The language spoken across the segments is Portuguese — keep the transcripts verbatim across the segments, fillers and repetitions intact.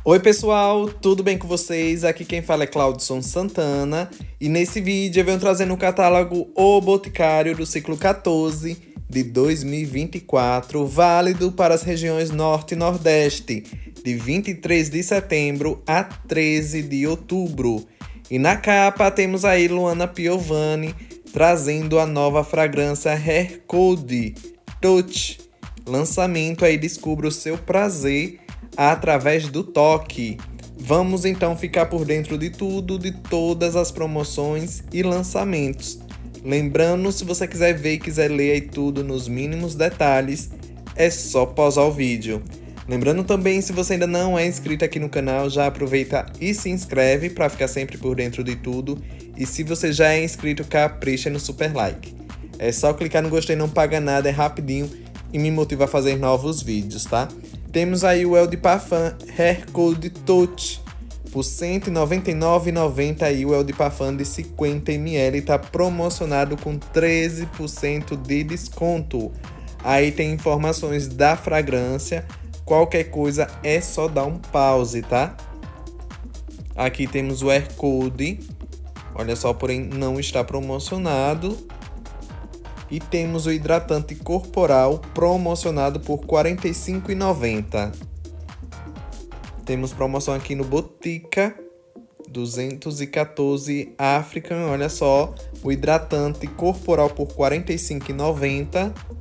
Oi pessoal, tudo bem com vocês? Aqui quem fala é Claudson Santana e nesse vídeo eu venho trazendo o catálogo O Boticário do ciclo quatorze de dois mil e vinte e quatro, válido para as regiões Norte e Nordeste, de vinte e três de setembro a treze de outubro. E na capa temos aí Luana Piovani trazendo a nova fragrância Hair Code Touch. Lançamento aí, descubra o seu prazer através do toque. Vamos então ficar por dentro de tudo, de todas as promoções e lançamentos. Lembrando, se você quiser ver e quiser ler aí tudo nos mínimos detalhes, é só pausar o vídeo. Lembrando também, se você ainda não é inscrito aqui no canal, já aproveita e se inscreve para ficar sempre por dentro de tudo. E se você já é inscrito, capricha no super like. É só clicar no gostei, não paga nada, é rapidinho e me motiva a fazer novos vídeos, tá? Temos aí o Eau de Parfum Hair Code Touch por cento e noventa e nove reais e noventa centavos, aí o Eau de Parfum de cinquenta mililitros está promocionado com treze por cento de desconto. Aí tem informações da fragrância, qualquer coisa é só dar um pause, tá? Aqui temos o Hair Code, olha só, porém não está promocionado. E temos o hidratante corporal promocionado por quarenta e cinco reais e noventa centavos. Temos promoção aqui no Botica, duzentos e quatorze African, olha só, o hidratante corporal por quarenta e cinco reais e noventa centavos.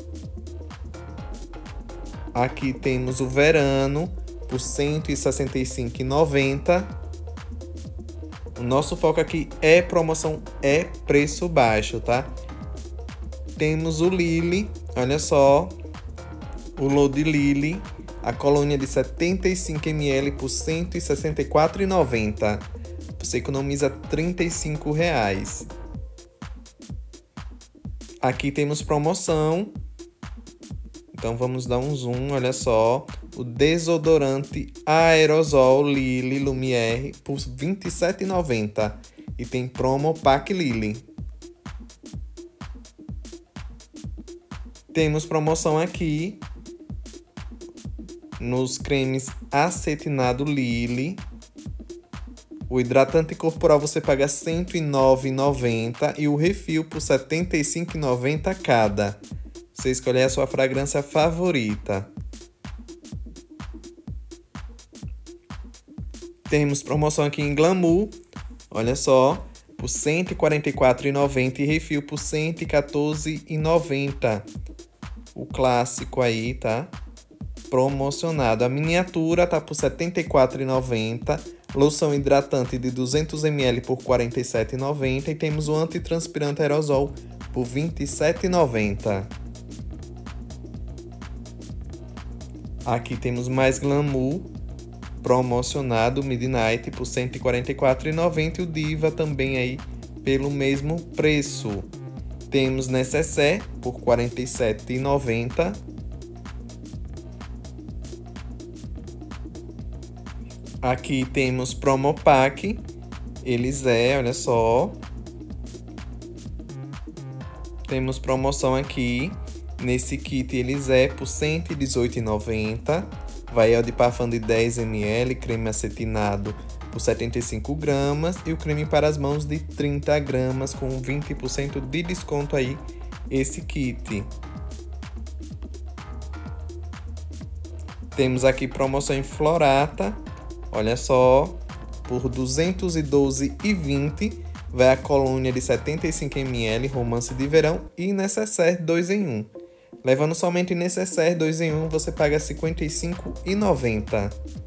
Aqui temos o Verano por cento e sessenta e cinco reais e noventa centavos. O nosso foco aqui é promoção, é preço baixo, tá? Temos o Lily, olha só, o Load Lily, a colônia de setenta e cinco mililitros por cento e sessenta e quatro reais e noventa centavos. Você economiza trinta e cinco reais. Aqui temos promoção, então vamos dar um zoom, olha só, o desodorante aerosol Lily Lumière por vinte e sete reais e noventa centavos e tem promo Pack Lily. Temos promoção aqui nos cremes acetinado Lily. O hidratante corporal você paga cento e nove reais e noventa centavos e o refil por setenta e cinco reais e noventa centavos cada. Você escolhe a sua fragrância favorita. Temos promoção aqui em Glamour, olha só, por cento e quarenta e quatro reais e noventa centavos e refil por cento e quatorze reais e noventa centavos. O clássico aí, tá? Promocionado. A miniatura tá por setenta e quatro reais e noventa centavos. Loção hidratante de duzentos mililitros por quarenta e sete reais e noventa centavos. E temos o antitranspirante aerosol por vinte e sete reais e noventa centavos. Aqui temos mais Glamour promocionado Midnight por cento e quarenta e quatro reais e noventa centavos. E o Diva também aí pelo mesmo preço. Temos Necessaire por quarenta e sete reais e noventa centavos. Aqui temos Promo Pack Elysée, olha só. Temos promoção aqui nesse kit Elysée por cento e dezoito reais e noventa centavos. Vai Eau de Parfum de dez mililitros, creme acetinado por setenta e cinco gramas e o creme para as mãos de trinta gramas com vinte por cento de desconto aí esse kit. Temos aqui promoção em Florata, olha só, por duzentos e doze reais e vinte centavos vai a colônia de setenta e cinco mililitros Romance de Verão e Necessaire dois em um. Levando somente Necessaire dois em um, você paga cinquenta e cinco reais e noventa centavos.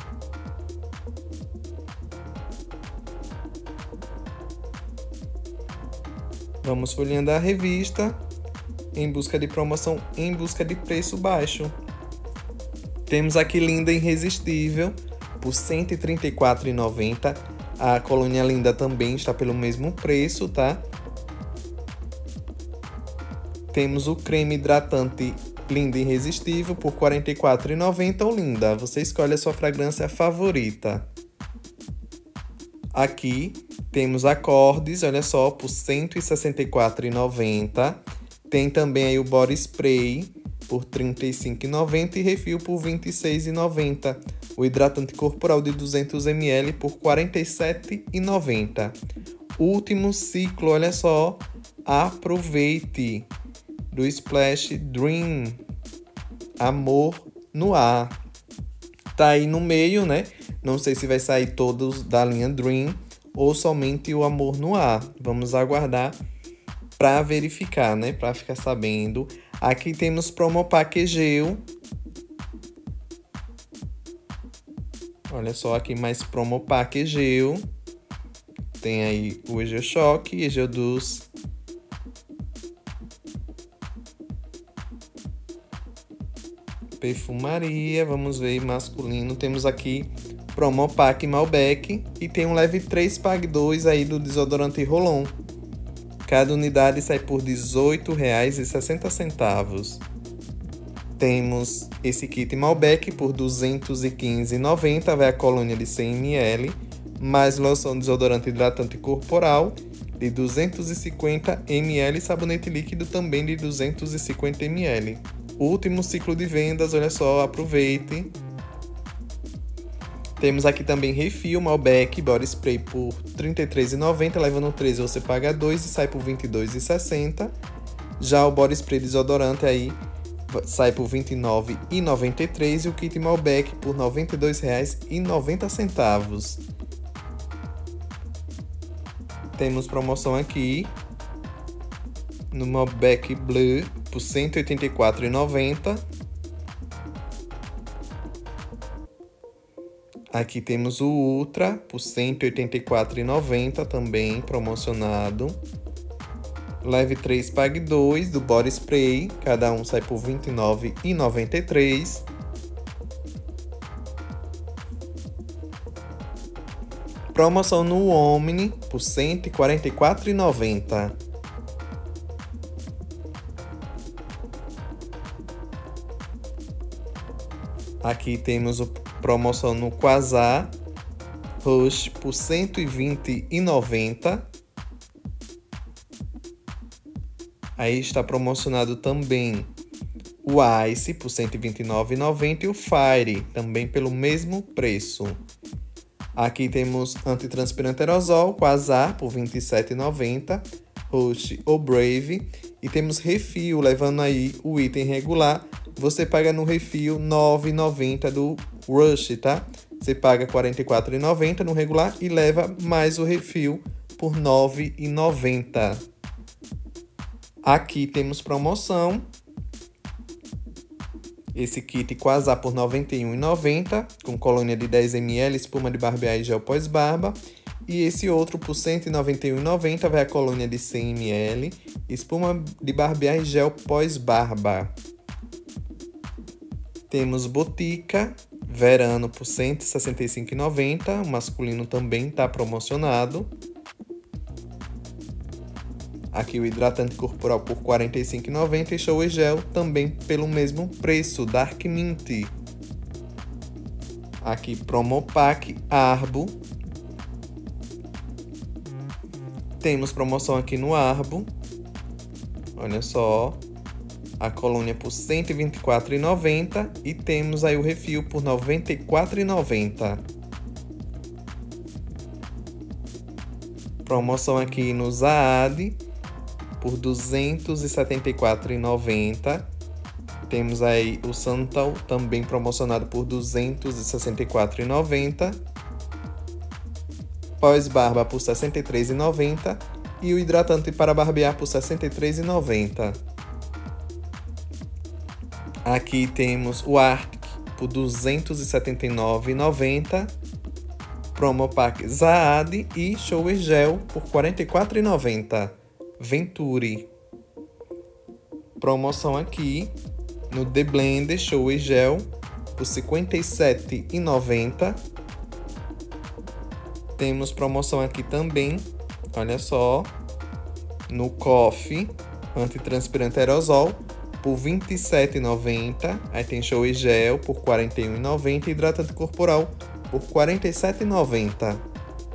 Vamos folheando a revista em busca de promoção, em busca de preço baixo. Temos aqui Linda Irresistível por cento e trinta e quatro reais e noventa centavos. A colônia Linda também está pelo mesmo preço, tá? Temos o creme hidratante Linda Irresistível por quarenta e quatro reais e noventa centavos. Ou Linda, você escolhe a sua fragrância favorita. Aqui temos Acordes, olha só, por cento e sessenta e quatro reais e noventa centavos. Tem também aí o Body Spray por trinta e cinco reais e noventa centavos e refil por vinte e seis reais e noventa centavos. O hidratante corporal de duzentos mililitros por quarenta e sete reais e noventa centavos. Último ciclo, olha só. Aproveite do Splash Dream. Amor no ar. Tá aí no meio, né? Não sei se vai sair todos da linha Dream ou somente o Amor no ar. Vamos aguardar para verificar, né? Para ficar sabendo. Aqui temos Promopac Egeu. Olha só aqui mais Promopac Egeu. Tem aí o Egeu Choque, Egeu Doce. Perfumaria, vamos ver masculino. Temos aqui Promopac Malbec e tem um leve três pague dois aí do desodorante Rolon. Cada unidade sai por dezoito reais e sessenta centavos. Temos esse kit Malbec por duzentos e quinze reais e noventa centavos, vai a colônia de cem mililitros, mais loção desodorante hidratante corporal de duzentos e cinquenta mililitros e sabonete líquido também de duzentos e cinquenta mililitros. Último ciclo de vendas, olha só, aproveite. Temos aqui também refil Malbec Body Spray por trinta e três reais e noventa centavos, levando três você paga dois e sai por vinte e dois reais e sessenta centavos. Já o Body Spray desodorante aí sai por vinte e nove reais e noventa e três centavos e o kit Malbec por noventa e dois reais e noventa centavos. Temos promoção aqui no Malbec Bleu por cento e oitenta e quatro reais e noventa centavos. Aqui temos o Ultra por cento e oitenta e quatro reais e noventa centavos também promocionado. Leve três, pague dois do Body Spray, cada um sai por vinte e nove reais e noventa e três centavos. Promoção no Omni por cento e quarenta e quatro reais e noventa centavos. Aqui temos a promoção no Quasar Rush por cento e vinte reais e noventa centavos. Aí está promocionado também o Ice por cento e vinte e nove reais e noventa centavos e o Fire também pelo mesmo preço. Aqui temos antitranspirante aerosol Quasar por vinte e sete reais e noventa centavos, Rush ou Brave. E temos refil, levando aí o item regular. Você paga no refil nove reais e noventa centavos do Rush, tá? Você paga quarenta e quatro reais e noventa centavos no regular e leva mais o refil por nove reais e noventa centavos. Aqui temos promoção. Esse kit Quasar por noventa e um reais e noventa centavos, com colônia de dez mililitros, espuma de barbear e gel pós-barba. E esse outro por cento e noventa e um reais e noventa centavos, vai a colônia de cem mililitros, espuma de barbear e gel pós-barba. Temos Botica Verano por cento e sessenta e cinco reais e noventa centavos, o masculino também está promocionado. Aqui o hidratante corporal por quarenta e cinco reais e noventa centavos e Shower Gel também pelo mesmo preço, Dark Mint. Aqui Promopac Arbo. Temos promoção aqui no Arbo. Olha só. A colônia por cento e vinte e quatro reais e noventa centavos e temos aí o refil por noventa e quatro reais e noventa centavos. Promoção aqui no Zaad por duzentos e setenta e quatro reais e noventa centavos. Temos aí o Santal também promocionado por duzentos e sessenta e quatro reais e noventa centavos. Pós-barba por sessenta e três reais e noventa centavos e o hidratante para barbear por sessenta e três reais e noventa centavos. Aqui temos o Arctic por duzentos e setenta e nove reais e noventa centavos. Promopac Zaad e Shower Gel por quarenta e quatro reais e noventa centavos. Venturi. Promoção aqui no The Blender Shower Gel por cinquenta e sete reais e noventa centavos. Temos promoção aqui também, olha só, no Coffee Antitranspirante Aerosol por vinte e sete reais e noventa centavos. Aí tem Shower Gel por quarenta e um reais e noventa centavos e hidratante corporal por quarenta e sete reais e noventa centavos.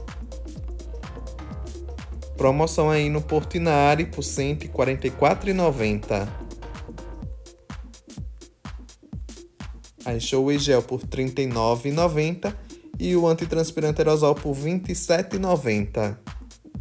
Promoção aí no Portinari por cento e quarenta e quatro reais e noventa centavos. A Show Gel por trinta e nove reais e noventa centavos e o antitranspirante aerosol por vinte e sete reais e noventa centavos.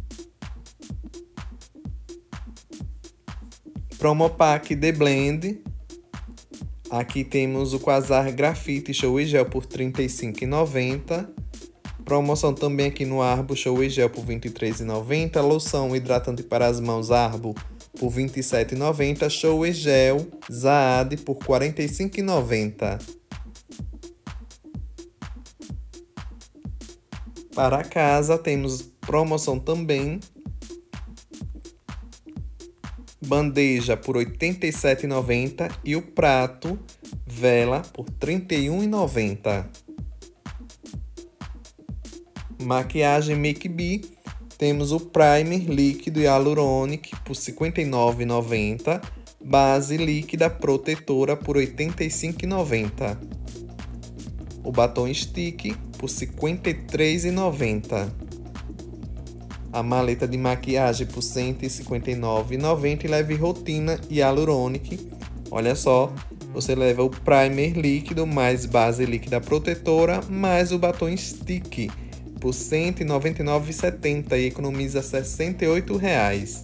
Promopack The Blend. Aqui temos o Quasar Grafite Show Gel por trinta e cinco reais e noventa centavos. Promoção também aqui no Arbo Show Gel por vinte e três reais e noventa centavos. Loção hidratante para as mãos Arbo por vinte e sete reais e noventa centavos. Show Gel Zaad por quarenta e cinco reais e noventa centavos. Para casa temos promoção também. Bandeja por oitenta e sete reais e noventa centavos e o prato vela por trinta e um reais e noventa centavos. Maquiagem Make Be, temos o primer líquido Hyaluronic por cinquenta e nove reais e noventa centavos, base líquida protetora por oitenta e cinco reais e noventa centavos. O batom stick por cinquenta e três reais e noventa centavos. A maleta de maquiagem por cento e cinquenta e nove reais e noventa centavos e leve rotina Hyaluronic. Olha só, você leva o primer líquido mais base líquida protetora mais o batom stick por cento e noventa e nove reais e setenta centavos e economiza sessenta e oito reais.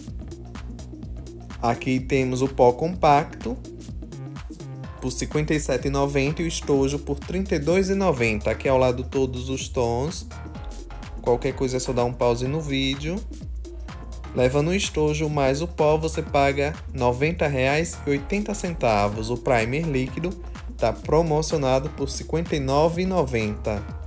Aqui temos o pó compacto por cinquenta e sete reais e noventa centavos e o estojo por trinta e dois reais e noventa centavos. Aqui ao lado todos os tons. Qualquer coisa é só dar um pause no vídeo. Levando o estojo mais o pó, você paga noventa reais e oitenta centavos. O primer líquido está promocionado por cinquenta e nove reais e noventa centavos.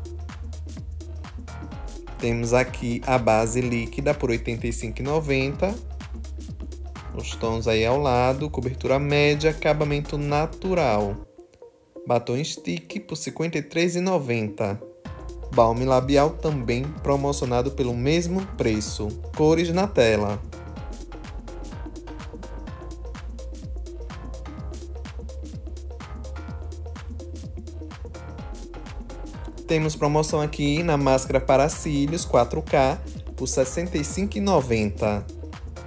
Temos aqui a base líquida por oitenta e cinco reais e noventa centavos. Os tons aí ao lado, cobertura média, acabamento natural. Batom stick por cinquenta e três reais e noventa centavos. Balme labial também promocionado pelo mesmo preço. Cores na tela. Temos promoção aqui na máscara para cílios quatro K por sessenta e cinco reais e noventa centavos.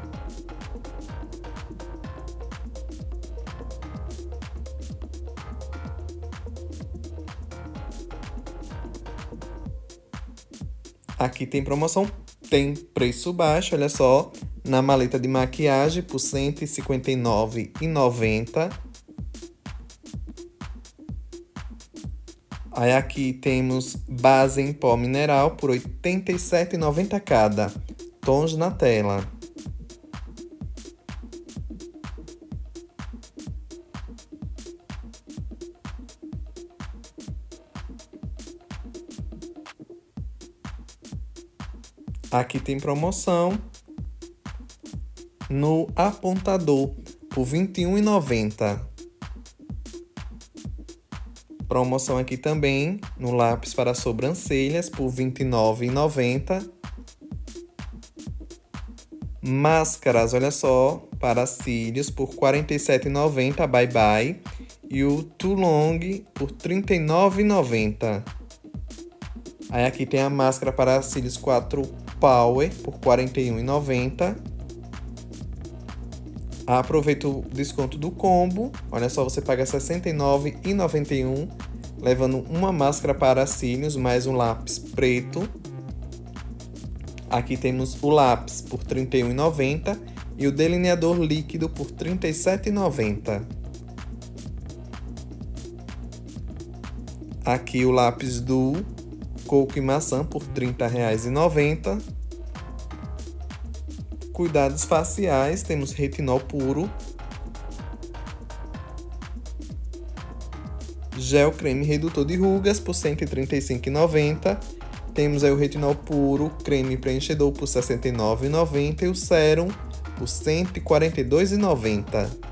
Aqui tem promoção, tem preço baixo, olha só, na maleta de maquiagem por cento e cinquenta e nove reais e noventa centavos. Aí aqui temos base em pó mineral por oitenta e sete reais e noventa centavos cada, tons na tela. Aqui tem promoção no apontador por vinte e um reais e noventa centavos. Promoção aqui também no lápis para sobrancelhas por vinte e nove reais e noventa centavos. Máscaras, olha só, para cílios por quarenta e sete reais e noventa centavos, bye bye. E o Too Long por trinta e nove reais e noventa centavos. Aí aqui tem a máscara para cílios quatro Power por quarenta e um reais e noventa centavos. Aproveita o desconto do combo. Olha só, você paga sessenta e nove reais e noventa e um centavos, levando uma máscara para cílios mais um lápis preto. Aqui temos o lápis por trinta e um reais e noventa centavos e o delineador líquido por trinta e sete reais e noventa centavos. Aqui o lápis Duo Coco e Maçã por trinta reais e noventa centavos. Cuidados faciais, temos retinol puro. Gel creme redutor de rugas por cento e trinta e cinco reais e noventa centavos. Temos aí o retinol puro, creme preenchedor por sessenta e nove reais e noventa centavos e o sérum por cento e quarenta e dois reais e noventa centavos.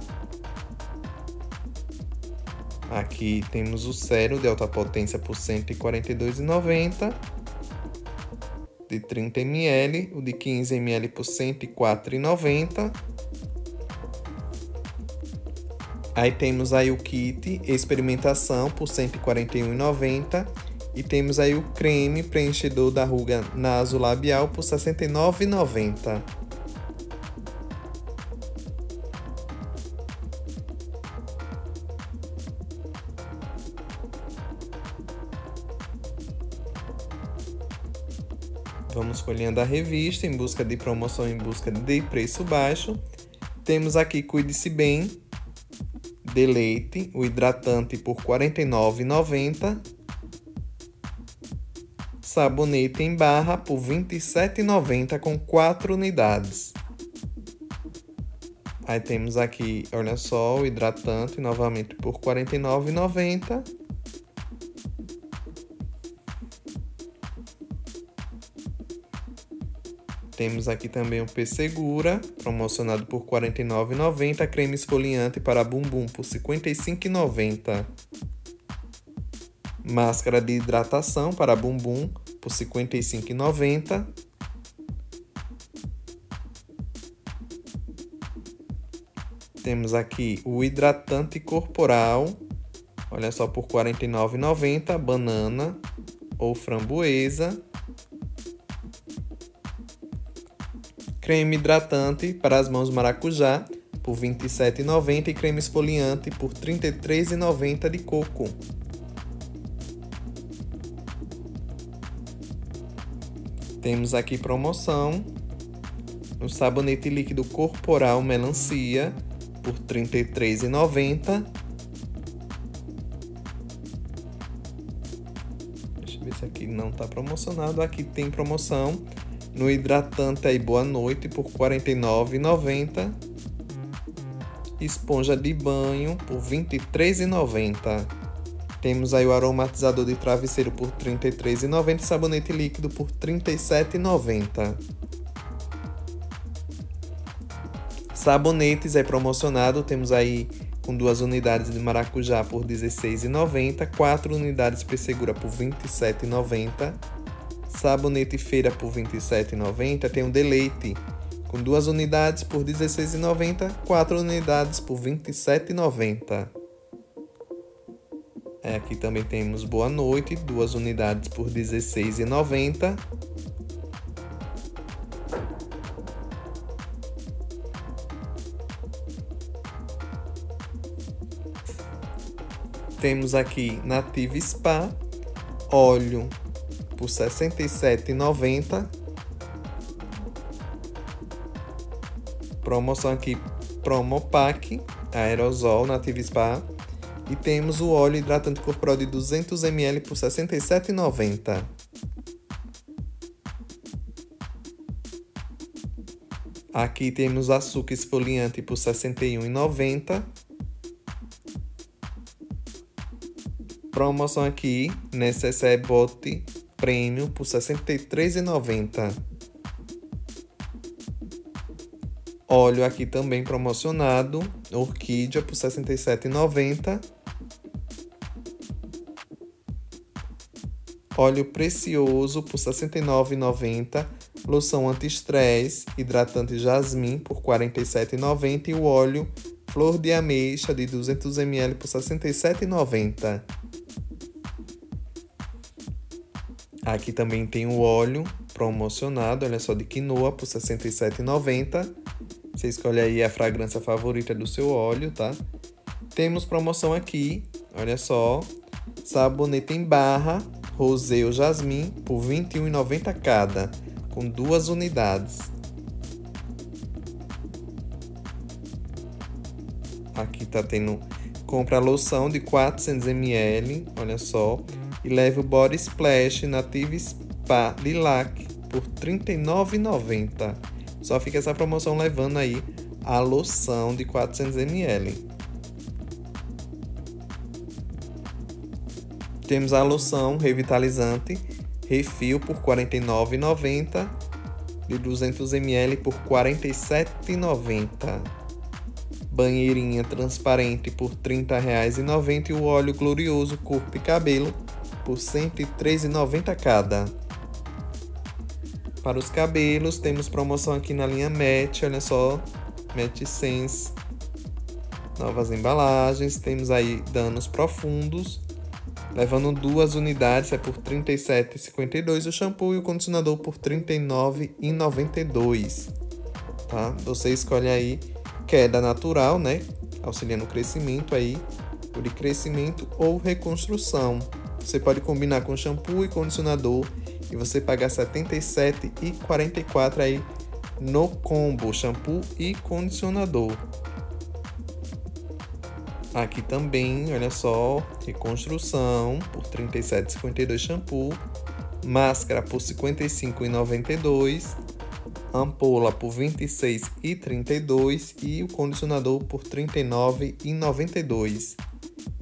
Aqui temos o sérum de alta potência por cento e quarenta e dois reais e noventa centavos. De trinta mililitros, o de quinze mililitros por cento e quatro reais e noventa centavos. Aí temos aí o kit experimentação por cento e quarenta e um reais e noventa centavos. E temos aí o creme preenchedor da ruga nasolabial por sessenta e nove reais e noventa centavos. Vamos folheando a revista em busca de promoção, em busca de preço baixo. Temos aqui Cuide-se Bem de leite, o hidratante por quarenta e nove reais e noventa centavos. Sabonete em barra por vinte e sete reais e noventa centavos com quatro unidades. Aí temos aqui, olha só, o hidratante novamente por quarenta e nove reais e noventa centavos. Temos aqui também o P-Segura, promocionado por quarenta e nove reais e noventa centavos. Creme esfoliante para bumbum por cinquenta e cinco reais e noventa centavos. Máscara de hidratação para bumbum por cinquenta e cinco reais e noventa centavos. Temos aqui o hidratante corporal, olha só, por quarenta e nove reais e noventa centavos. Banana ou framboesa. Creme hidratante para as mãos maracujá por vinte e sete reais e noventa centavos e creme esfoliante por trinta e três reais e noventa centavos de coco. Temos aqui promoção no sabonete líquido corporal melancia por trinta e três reais e noventa centavos. Deixa eu ver se aqui não está promocionado. Aqui tem promoção no hidratante aí Boa Noite por quarenta e nove reais e noventa centavos. Esponja de banho por vinte e três reais e noventa centavos. Temos aí o aromatizador de travesseiro por trinta e três reais e noventa centavos. Sabonete líquido por trinta e sete reais e noventa centavos. Sabonetes é promocionado. Temos aí com duas unidades de maracujá por dezesseis reais e noventa centavos. quatro unidades P-Segura por vinte e sete reais e noventa centavos. Sabonete Feira por vinte e sete reais e noventa centavos. Tem um Deleite com duas unidades por dezesseis reais e noventa centavos. quatro unidades por vinte e sete reais e noventa centavos. É, aqui também temos Boa Noite, duas unidades por dezesseis reais e noventa centavos. Temos aqui Native Spa, óleo por sessenta e sete reais e noventa centavos. Promoção aqui Promopack, aerosol Native Spa. E temos o óleo hidratante corporal de duzentos mililitros por sessenta e sete reais e noventa centavos. Aqui temos açúcar esfoliante por sessenta e um reais e noventa centavos. Promoção aqui, Necessaire Bote Premium por sessenta e três reais e noventa centavos. Óleo aqui também promocionado, Orquídea por sessenta e sete reais e noventa centavos. Óleo Precioso por sessenta e nove reais e noventa centavos. Loção anti-estresse, hidratante Jasmim por quarenta e sete reais e noventa centavos. E o óleo Flor de Ameixa de duzentos mililitros por sessenta e sete reais e noventa centavos. Aqui também tem o óleo promocionado, olha só, de quinoa por sessenta e sete reais e noventa centavos. Você escolhe aí a fragrância favorita do seu óleo, tá? Temos promoção aqui, olha só, sabonete em barra, Rosé ou Jasmim, por vinte e um reais e noventa centavos cada, com duas unidades. Aqui tá tendo, compra a loção de quatrocentos mililitros, olha só, e leve o Body Splash Native Spa Lilac por trinta e nove reais e noventa centavos. Só fica essa promoção levando aí a loção de quatrocentos mililitros. Temos a loção revitalizante Refil por quarenta e nove reais e noventa centavos, de duzentos mililitros por quarenta e sete reais e noventa centavos. Banheirinha transparente por trinta reais e noventa centavos e o óleo glorioso corpo e cabelo por cento e três reais e noventa centavos cada. Para os cabelos, temos promoção aqui na linha Match, olha só, Match Sense. Novas embalagens, temos aí danos profundos, levando duas unidades, é por trinta e sete reais e cinquenta e dois centavos, o shampoo e o condicionador por trinta e nove reais e noventa e dois centavos, tá? Você escolhe aí queda natural, né, auxiliando o crescimento aí, o de crescimento ou reconstrução. Você pode combinar com shampoo e condicionador e você paga setenta e sete reais e quarenta e quatro centavos aí no combo shampoo e condicionador. Aqui também, olha só, reconstrução por trinta e sete reais e cinquenta e dois centavos shampoo, máscara por cinquenta e cinco reais e noventa e dois centavos, ampola por vinte e seis reais e trinta e dois centavos e o condicionador por trinta e nove reais e noventa e dois centavos.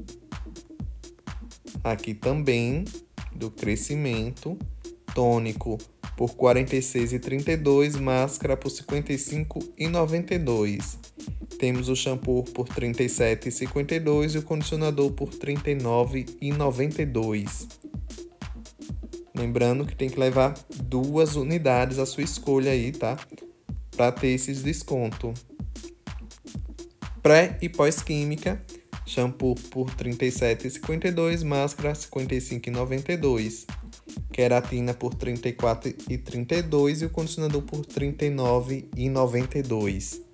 Aqui também, do crescimento, tônico por quarenta e seis reais e trinta e dois centavos, máscara por cinquenta e cinco reais e noventa e dois centavos. Temos o shampoo por trinta e sete reais e cinquenta e dois centavos e o condicionador por trinta e nove reais e noventa e dois centavos. Lembrando que tem que levar duas unidades à sua escolha aí, tá? Para ter esses descontos. Pré e pós-química, shampoo por trinta e sete reais e cinquenta e dois centavos, máscara cinquenta e cinco reais e noventa e dois centavos. Queratina por trinta e quatro reais e trinta e dois centavos e o condicionador por trinta e nove reais e noventa e dois centavos.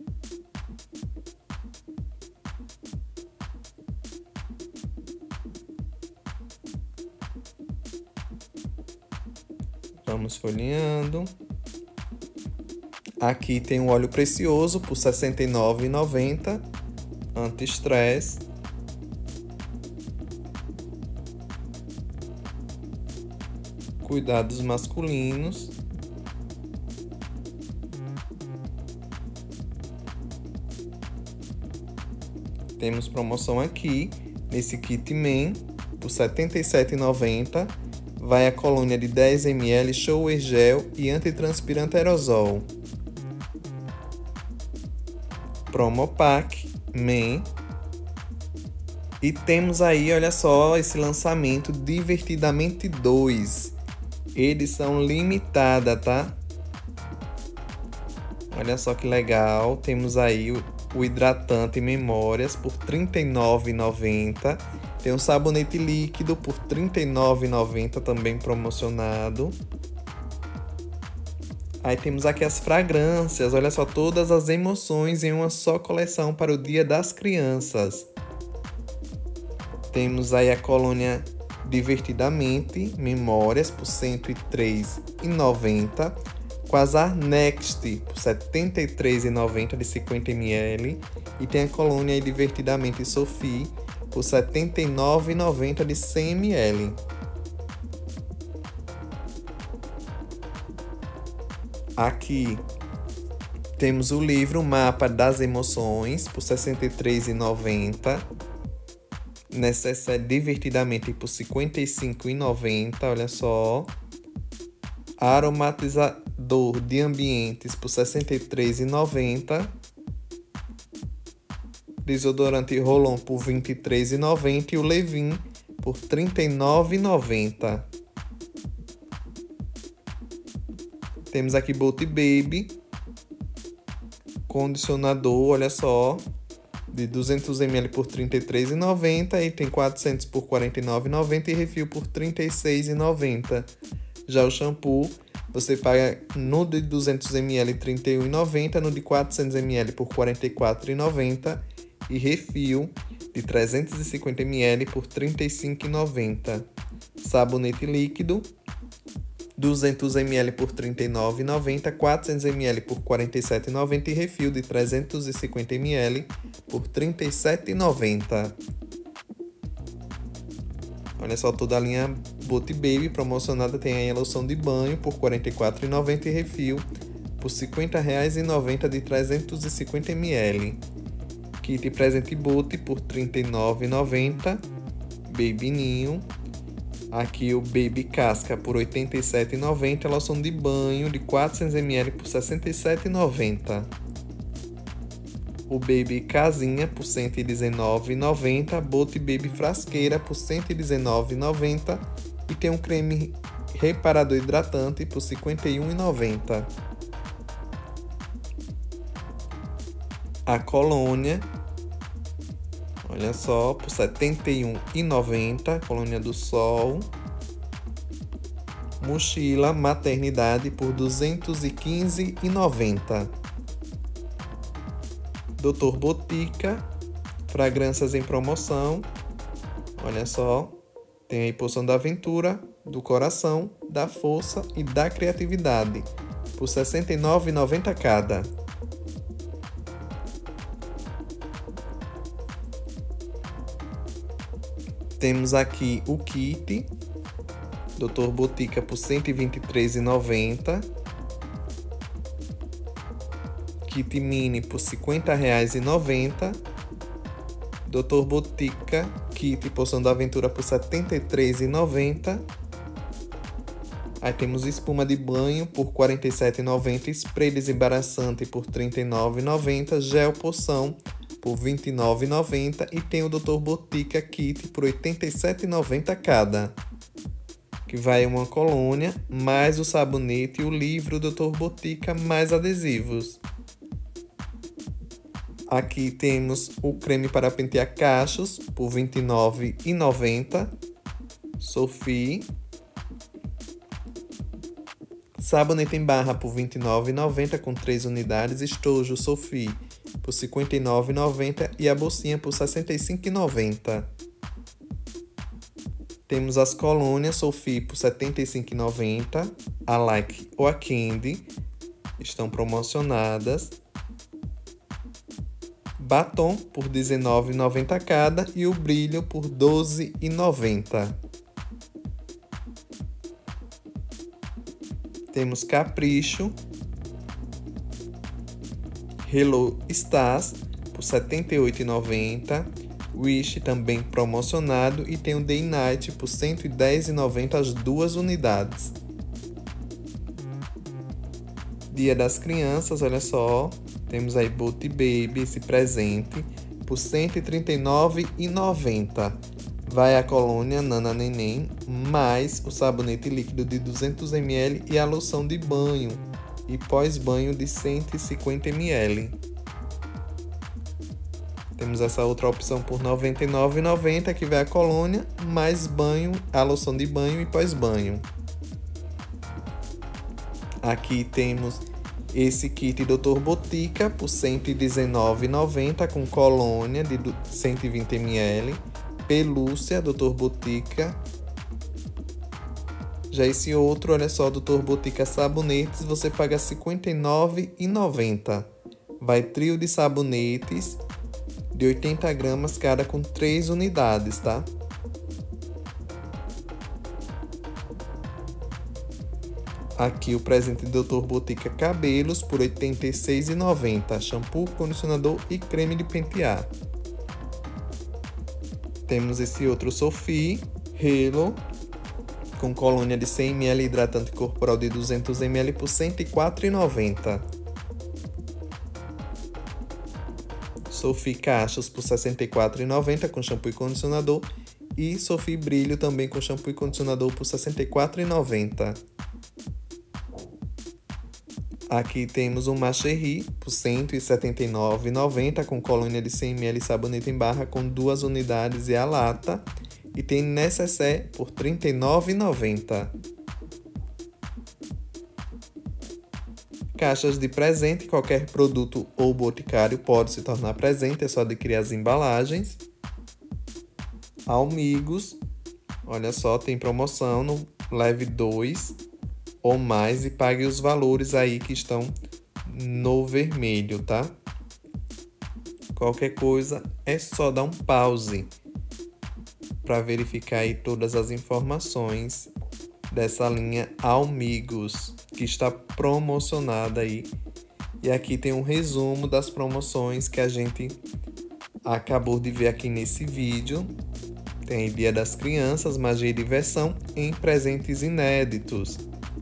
Vamos folheando. Aqui tem o óleo precioso por sessenta e nove reais e noventa centavos, anti-estresse. Cuidados masculinos. Temos promoção aqui, nesse kit Men, por setenta e sete reais e noventa centavos. Vai a colônia de dez mililitros, shower gel e antitranspirante aerosol. Promopack Men. E temos aí, olha só, esse lançamento Divertidamente dois. Edição limitada, tá? Olha só que legal. Temos aí o, o hidratante Memórias por trinta e nove reais e noventa centavos. Tem um sabonete líquido por trinta e nove reais e noventa centavos, também promocionado. Aí temos aqui as fragrâncias, olha só, todas as emoções em uma só coleção para o Dia das Crianças. Temos aí a colônia Divertidamente Memórias por cento e três reais e noventa centavos. Quasar Next por setenta e três reais e noventa centavos de cinquenta mililitros. E tem a colônia Divertidamente Sophie por setenta e nove reais e noventa centavos de cem mililitros. Aqui temos o livro Mapa das Emoções por sessenta e três reais e noventa centavos. Necessaire Divertidamente por cinquenta e cinco reais e noventa centavos, olha só. Aromatizador de ambientes por sessenta e três reais e noventa centavos. Desodorante Roll-On por vinte e três reais e noventa centavos e o Levin por trinta e nove reais e noventa centavos. Temos aqui Bote Baby, condicionador, olha só, de duzentos mililitros por trinta e três reais e noventa centavos, e tem quatrocentos por quarenta e nove reais e noventa centavos e refil por trinta e seis reais e noventa centavos. Já o shampoo, você paga no de duzentos mililitros trinta e um reais e noventa centavos, no de quatrocentos mililitros por quarenta e quatro reais e noventa centavos e refil de trezentos e cinquenta mililitros por trinta e cinco reais e noventa centavos. Sabonete líquido, duzentos mililitros por trinta e nove reais e noventa centavos, quatrocentos mililitros por quarenta e sete reais e noventa centavos e refil de trezentos e cinquenta mililitros por trinta e sete reais e noventa centavos. Olha só, toda a linha Bote Baby promocionada tem aí a loção de banho por quarenta e quatro reais e noventa centavos e refil por cinquenta reais e noventa centavos de trezentos e cinquenta mililitros. Kit presente Bote por trinta e nove reais e noventa centavos. Baby Ninho. Aqui o Baby Casca por oitenta e sete reais e noventa centavos. Loção de banho de quatrocentos mililitros por sessenta e sete reais e noventa centavos. O Baby Casinha por cento e dezenove reais e noventa centavos. Bote Baby Frasqueira por cento e dezenove reais e noventa centavos. E tem um creme reparador hidratante por cinquenta e um reais e noventa centavos. A colônia, olha só, por setenta e um reais e noventa centavos, colônia do sol. Mochila maternidade por duzentos e quinze reais e noventa centavos. doutor Botica, fragrâncias em promoção. Olha só, tem aí Poção da Aventura do coração, da força e da criatividade, por sessenta e nove reais e noventa centavos cada. Temos aqui o kit doutor Botica por cento e vinte e três reais e noventa centavos. Kit mini por cinquenta reais e noventa centavos. doutor Botica kit poção da aventura por setenta e três reais e noventa centavos. Aí temos espuma de banho por quarenta e sete reais e noventa centavos. Spray desembaraçante por trinta e nove reais e noventa centavos. Gel poção por vinte e nove reais e noventa centavos. E tem o doutor Botica kit por oitenta e sete reais e noventa centavos cada. Que vai uma colônia, mais o sabonete e o livro doutor Botica, mais adesivos. Aqui temos o creme para pentear cachos por vinte e nove reais e noventa centavos. Sofia. Sabonete em barra por vinte e nove reais e noventa centavos com três unidades. Estojo Sofia por cinquenta e nove reais e noventa centavos e a bolsinha por sessenta e cinco reais e noventa centavos. Temos as colônias Sofia por setenta e cinco reais e noventa centavos. A Like ou a Candy estão promocionadas. Batom por dezenove reais e noventa centavos cada e o brilho por doze reais e noventa centavos. Temos Capricho, Hello Stars por setenta e oito reais e noventa centavos. Wish também promocionado e tem o Day Night por cento e dez reais e noventa centavos as duas unidades. Dia das Crianças, olha só, temos aí Boot Baby, esse presente, por cento e trinta e nove reais e noventa centavos. Vai a colônia Nana Neném, mais o sabonete líquido de duzentos mililitros e a loção de banho e pós-banho de cento e cinquenta mililitros. Temos essa outra opção por noventa e nove reais e noventa centavos, que vai a colônia, mais banho, a loção de banho e pós-banho. Aqui temos esse kit doutor Botica por cento e dezenove reais e noventa centavos com colônia de cento e vinte mililitros. Pelúcia doutor Botica. Já esse outro, olha só, doutor Botica sabonetes, você paga cinquenta e nove reais e noventa centavos. Vai trio de sabonetes de oitenta gramas cada com três unidades, tá? Aqui o presente do doutor Botica cabelos por oitenta e seis reais e noventa centavos. Shampoo, condicionador e creme de pentear. Temos esse outro Sofia Hello com colônia de cem mililitros, hidratante corporal de duzentos mililitros por cento e quatro reais e noventa centavos. Sofia Cachos por sessenta e quatro reais e noventa centavos com shampoo e condicionador. E Sofia Brilho também com shampoo e condicionador por sessenta e quatro reais e noventa centavos. Aqui temos um Macherry por cento e setenta e nove reais e noventa centavos com colônia de cem mililitros, sabonete em barra com duas unidades e a lata. E tem Necessaire por trinta e nove reais e noventa centavos. Caixas de presente, qualquer produto ou boticário pode se tornar presente, é só adquirir as embalagens. Almigos, olha só, tem promoção no leve dois ou mais e pague os valores aí que estão no vermelho, tá? Qualquer coisa é só dar um pause para verificar aí todas as informações dessa linha Almigos, que está promocionada aí. E aqui tem um resumo das promoções que a gente acabou de ver aqui nesse vídeo. Tem Dia das Crianças, magia e diversão em presentes inéditos.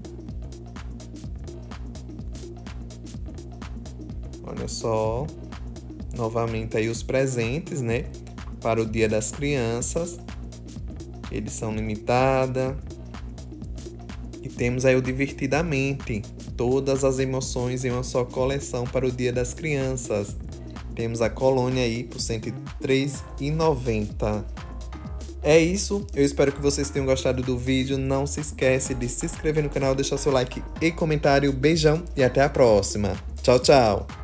Olha só, novamente aí os presentes, né, para o Dia das Crianças. Edição limitada. E temos aí o Divertidamente, todas as emoções em uma só coleção para o Dia das Crianças. Temos a colônia aí por cento e três reais e noventa centavos. É isso, eu espero que vocês tenham gostado do vídeo. Não se esquece de se inscrever no canal, deixar seu like e comentário. Beijão e até a próxima. Tchau, tchau!